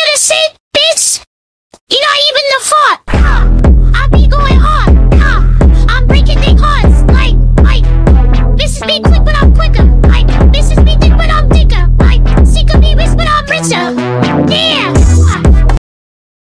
what I said, bitch? You're not even the fault.